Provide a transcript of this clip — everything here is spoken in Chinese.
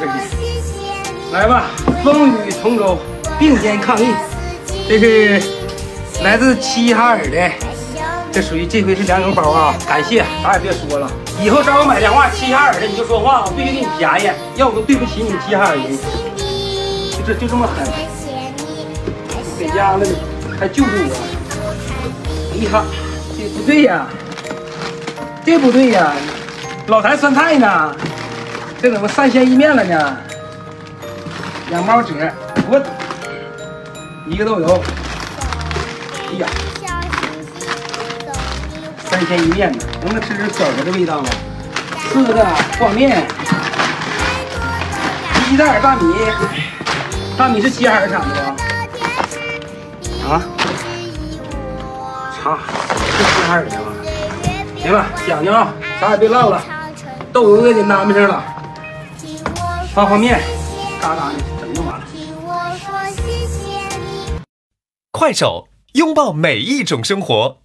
份的。来吧，风雨同舟，并肩抗疫。这是来自齐齐哈尔的，这属于这回是粮油包啊！感谢，啥也别说了。以后找我买电话，齐齐哈尔的你就说话，我必须给你便宜，要不对不起你们齐齐哈尔人。就这么狠，给家了还救助我。哎呀，这不对呀，这不对呀，老坛酸菜呢？这怎么3鲜意面了呢？2包纸，我1个豆油。哎呀，3鲜意面呢，能不能吃点小的味道吗？4个和面，鸡蛋大米，大米是齐齐哈尔产的吧？啊？茶是齐齐哈尔的吧？行了，讲究啊，啥也别唠了，豆油也给拿不上了，和面，嘎嘎的整就完了。 快手，拥抱每一种生活。